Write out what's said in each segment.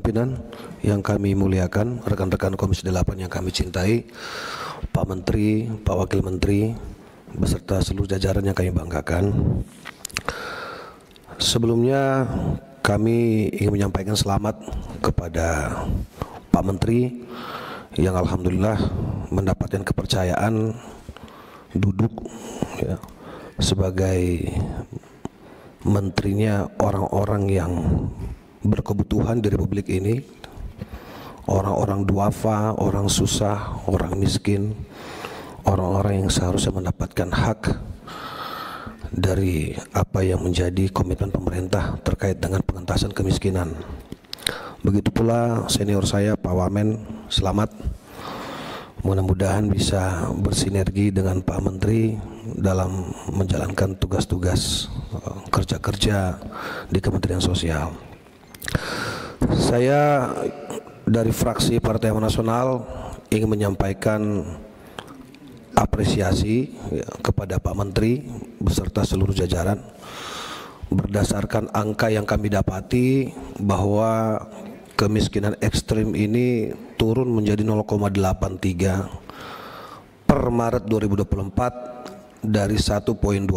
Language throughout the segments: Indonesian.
pimpinan yang kami muliakan, rekan-rekan Komisi 8 yang kami cintai, Pak Menteri, Pak Wakil Menteri, beserta seluruh jajaran yang kami banggakan. Sebelumnya kami ingin menyampaikan selamat kepada Pak Menteri yang alhamdulillah mendapatkan kepercayaan duduk ya, sebagai menterinya orang-orang yang berkebutuhan di Republik ini, orang-orang duafa, orang susah, orang miskin, orang-orang yang seharusnya mendapatkan hak dari apa yang menjadi komitmen pemerintah terkait dengan pengentasan kemiskinan. Begitu pula senior saya Pak Wamen, selamat. Mudah-mudahan bisa bersinergi dengan Pak Menteri dalam menjalankan tugas-tugas kerja-kerja di Kementerian Sosial. Saya dari fraksi Partai Amanat Nasional ingin menyampaikan apresiasi kepada Pak Menteri beserta seluruh jajaran berdasarkan angka yang kami dapati bahwa kemiskinan ekstrim ini turun menjadi 0,83 per Maret 2024 dari 1,12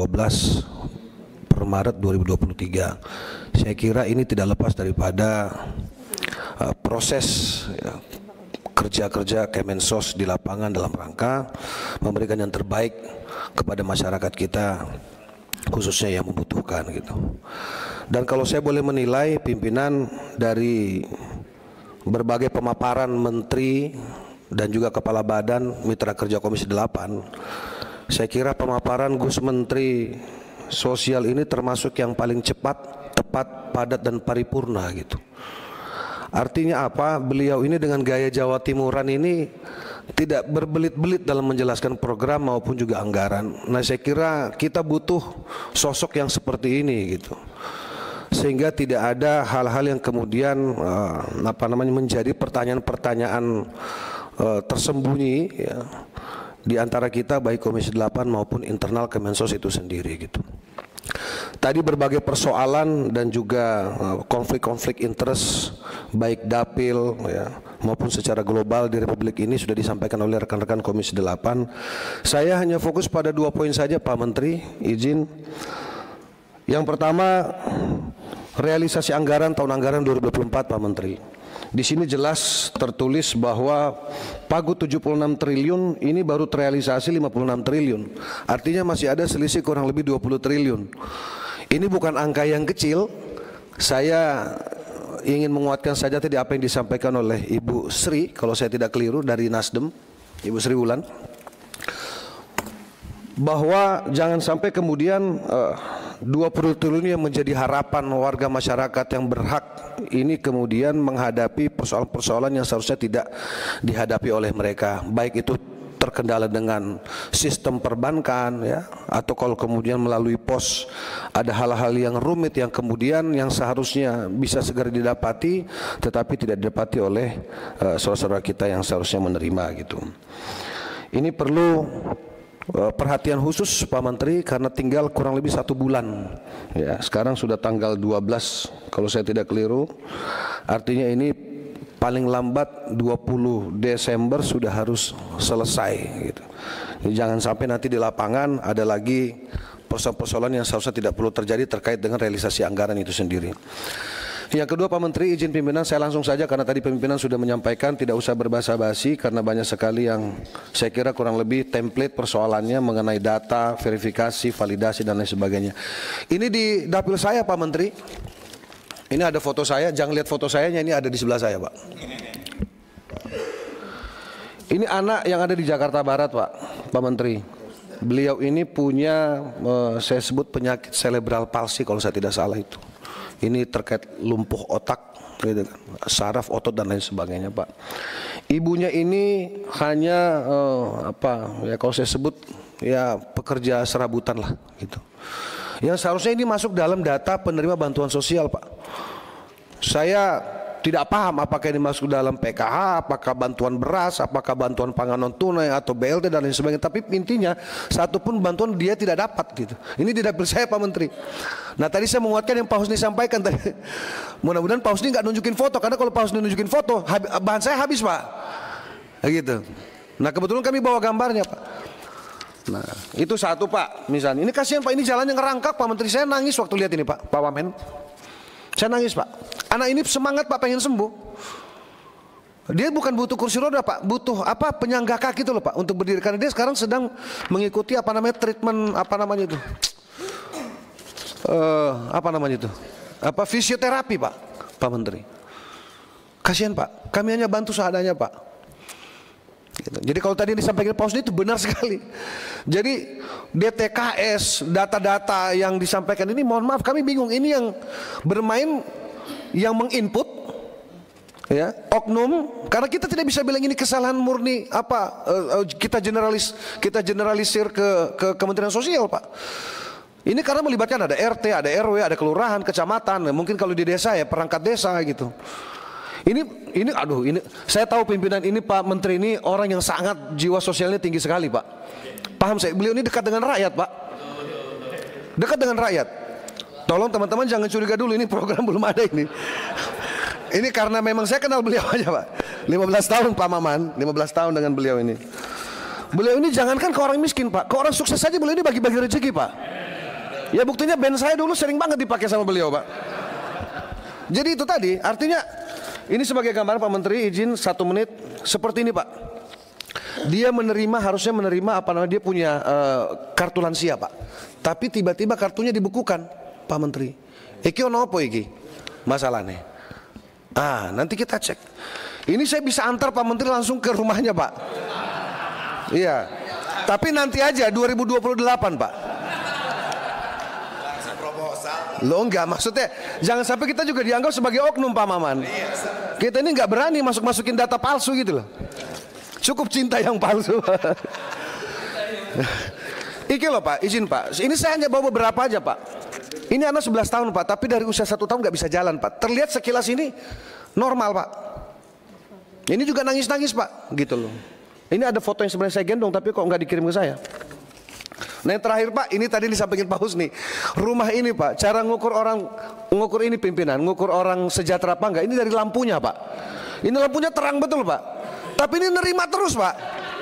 per Maret 2023. Saya kira ini tidak lepas daripada proses kerja-kerja Kemensos di lapangan dalam rangka memberikan yang terbaik kepada masyarakat kita, khususnya yang membutuhkan gitu. Dan kalau saya boleh menilai pimpinan dari berbagai pemaparan menteri dan juga kepala badan mitra kerja Komisi 8, saya kira pemaparan Gus Menteri Sosial ini termasuk yang paling cepat, tepat, padat dan paripurna gitu. Artinya apa? Beliau ini dengan gaya Jawa Timuran ini tidak berbelit-belit dalam menjelaskan program maupun juga anggaran. Nah, saya kira kita butuh sosok yang seperti ini gitu. Sehingga tidak ada hal-hal yang kemudian menjadi pertanyaan-pertanyaan tersembunyi ya, di antara kita baik Komisi 8 maupun internal Kemensos itu sendiri gitu. Tadi berbagai persoalan dan juga konflik-konflik interest baik dapil ya, maupun secara global di Republik ini sudah disampaikan oleh rekan-rekan Komisi 8. Saya hanya fokus pada 2 poin saja Pak Menteri, izin. Yang pertama, realisasi anggaran tahun anggaran 2024 Pak Menteri. Di sini jelas tertulis bahwa pagu 76 triliun ini baru terrealisasi 56 triliun. Artinya masih ada selisih kurang lebih 20 triliun. Ini bukan angka yang kecil. Saya ingin menguatkan saja tadi apa yang disampaikan oleh Ibu Sri, kalau saya tidak keliru dari Nasdem, Ibu Sri Wulan, bahwa jangan sampai kemudian 20 triliun yang menjadi harapan warga masyarakat yang berhak ini kemudian menghadapi persoalan-persoalan yang seharusnya tidak dihadapi oleh mereka, baik itu terkendala dengan sistem perbankan ya, atau kalau kemudian melalui pos ada hal-hal yang rumit yang kemudian yang seharusnya bisa segera didapati tetapi tidak didapati oleh saudara-saudara kita yang seharusnya menerima gitu. Ini perlu perhatian khusus Pak Menteri karena tinggal kurang lebih 1 bulan ya, sekarang sudah tanggal 12 kalau saya tidak keliru, artinya ini paling lambat 20 Desember sudah harus selesai gitu. Jadi jangan sampai nanti di lapangan ada lagi persoalan-persoalan yang seharusnya tidak perlu terjadi terkait dengan realisasi anggaran itu sendiri. Yang kedua Pak Menteri, izin pimpinan saya langsung saja karena tadi pimpinan sudah menyampaikan tidak usah berbasa-basi karena banyak sekali yang saya kira kurang lebih template persoalannya mengenai data, verifikasi, validasi dan lain sebagainya. Ini di dapil saya Pak Menteri. Ini ada foto saya, jangan lihat foto saya, ini ada di sebelah saya Pak. Ini anak yang ada di Jakarta Barat Pak Menteri. Beliau ini punya saya sebut penyakit cerebral palsy kalau saya tidak salah itu. Ini terkait lumpuh otak, gitu kan, saraf, otot dan lain sebagainya Pak. Ibunya ini hanya kalau saya sebut ya pekerja serabutan lah gitu. Yang seharusnya ini masuk dalam data penerima bantuan sosial Pak. Saya tidak paham apakah ini masuk dalam PKH, apakah bantuan beras, apakah bantuan pangan non tunai atau BLT dan lain sebagainya. Tapi intinya satu pun bantuan dia tidak dapat gitu. Ini tidak saya Pak Menteri. Nah tadi saya menguatkan yang Pak Husni sampaikan tadi. Mudah-mudahan Pak Husni nggak nunjukin foto, karena kalau Pak Husni nunjukin foto bahan saya habis Pak. Gitu. Nah kebetulan kami bawa gambarnya Pak. Nah itu satu Pak. Misalnya ini kasihan Pak, ini jalannya ngerangkak Pak Menteri. Saya nangis waktu lihat ini Pak Wamen. Saya nangis Pak. Anak ini semangat Pak, pengen sembuh. Dia bukan butuh kursi roda Pak, butuh apa, penyangga kaki itu loh Pak untuk berdiri, karena dia sekarang sedang mengikuti apa namanya treatment, apa namanya itu, apa namanya itu, apa fisioterapi Pak Menteri. Kasihan Pak, kami hanya bantu seadanya Pak. Gitu. Jadi kalau tadi yang disampaikan Pak Husni itu benar sekali. Jadi DTKS, data-data yang disampaikan ini, mohon maaf kami bingung. Ini yang bermain, yang menginput, ya, oknum. Karena kita tidak bisa bilang ini kesalahan murni apa, kita generalisir ke Kementerian Sosial Pak. Ini karena melibatkan ada RT, ada RW, ada kelurahan, kecamatan. Mungkin kalau di desa ya perangkat desa gitu. Ini aduh, ini saya tahu pimpinan ini Pak Menteri ini orang yang sangat jiwa sosialnya tinggi sekali Pak. Paham saya, beliau ini dekat dengan rakyat Pak. Dekat dengan rakyat. Tolong teman-teman jangan curiga dulu, ini program belum ada ini. Ini karena memang saya kenal beliau aja Pak. 15 tahun Pak Maman, 15 tahun dengan beliau ini. Beliau ini jangankan ke orang miskin Pak, ke orang sukses saja beliau ini bagi-bagi rezeki Pak. Ya buktinya band saya dulu sering banget dipakai sama beliau Pak. Jadi itu tadi, artinya ini sebagai gambaran Pak Menteri, izin 1 menit seperti ini Pak. Dia harusnya menerima apa namanya, dia punya kartu lansia Pak. Tapi tiba-tiba kartunya dibekukan Pak Menteri. Iki ono apa iki? Masalahnya. Nanti kita cek. Ini saya bisa antar Pak Menteri langsung ke rumahnya Pak. Iya. Tapi nanti aja 2028 Pak. Lo enggak, maksudnya jangan sampai kita juga dianggap sebagai oknum Pak Maman. Kita ini nggak berani masukin data palsu gitu loh. Cukup cinta yang palsu. Iki loh Pak, izin Pak. Ini saya hanya bawa beberapa aja Pak. Ini anak 11 tahun Pak, tapi dari usia 1 tahun nggak bisa jalan Pak. Terlihat sekilas ini normal Pak. Ini juga nangis-nangis Pak, gitu loh. Ini ada foto yang sebenarnya saya gendong, tapi kok nggak dikirim ke saya. Nah yang terakhir Pak, ini tadi disampaikan Pak Husni. Rumah ini Pak, cara ngukur ini pimpinan, ngukur orang sejahtera apa enggak, ini dari lampunya Pak. Ini lampunya terang betul Pak. Tapi ini nerima terus Pak.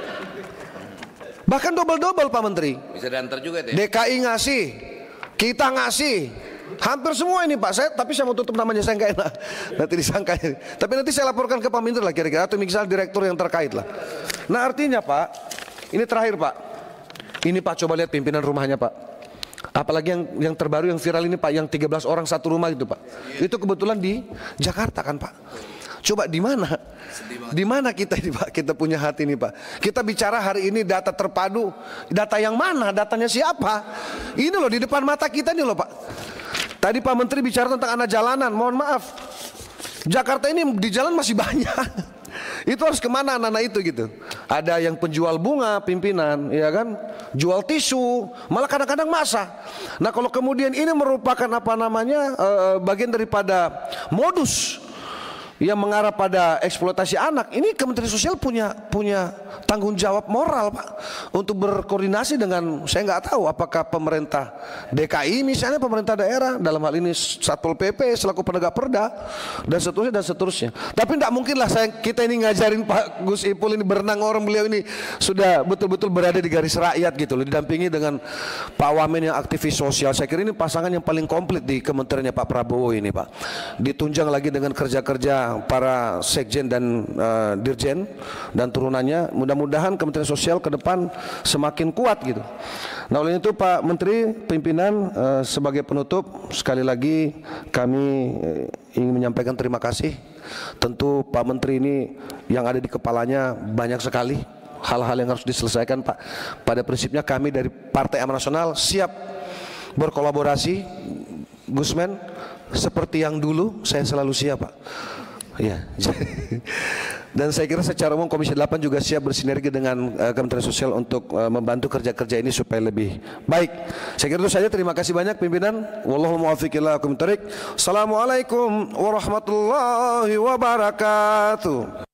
Bahkan double-double Pak Menteri. Bisa diantar juga deh. DKI ngasih, kita ngasih, hampir semua ini Pak. Tapi saya mau tutup namanya, saya nggak enak. Nanti disangka. Tapi nanti saya laporkan ke Pak Menteri lah kira-kira, atau misalnya direktur yang terkait lah. Nah artinya Pak, ini terakhir Pak. Ini Pak, coba lihat pimpinan rumahnya Pak. Apalagi yang terbaru yang viral ini Pak, yang 13 orang satu rumah itu Pak. Itu kebetulan di Jakarta kan Pak. Coba di mana? Di mana kita ini Pak? Kita punya hati ini Pak. Kita bicara hari ini data terpadu. Data yang mana? Datanya siapa? Ini loh di depan mata kita nih loh Pak. Tadi Pak Menteri bicara tentang anak jalanan. Mohon maaf, Jakarta ini di jalan masih banyak. Itu harus kemana anak-anak itu gitu. Ada yang penjual bunga pimpinan, ya kan, jual tisu, malah kadang-kadang masak. Nah kalau kemudian ini merupakan apa namanya, bagian daripada modus yang mengarah pada eksploitasi anak, ini Kementerian Sosial punya tanggung jawab moral Pak, untuk berkoordinasi dengan, saya nggak tahu apakah pemerintah DKI misalnya, pemerintah daerah, dalam hal ini Satpol PP selaku penegak perda, dan seterusnya. Tapi tidak mungkin lah kita ini ngajarin Pak Gus Ipul ini berenang, orang beliau ini sudah betul-betul berada di garis rakyat gitu loh, didampingi dengan Pak Wamen yang aktivis sosial. Saya kira ini pasangan yang paling komplit di kementeriannya Pak Prabowo ini Pak. Ditunjang lagi dengan kerja-kerja para sekjen dan dirjen dan turunannya. Mudah-mudahan Kementerian Sosial ke depan semakin kuat gitu. Nah oleh itu Pak Menteri, pimpinan, sebagai penutup sekali lagi kami ingin menyampaikan terima kasih. Tentu Pak Menteri ini yang ada di kepalanya banyak sekali hal-hal yang harus diselesaikan Pak. Pada prinsipnya kami dari Partai Amanat Nasional siap berkolaborasi, Gusmen, seperti yang dulu saya selalu siap Pak. Ya, Dan saya kira secara umum Komisi 8 juga siap bersinergi dengan Kementerian Sosial untuk membantu kerja-kerja ini supaya lebih baik. Saya kira itu saja. Terima kasih banyak pimpinan. Wallahu muwaffiq ila aqwamit thoriq. Assalamualaikum warahmatullahi wabarakatuh.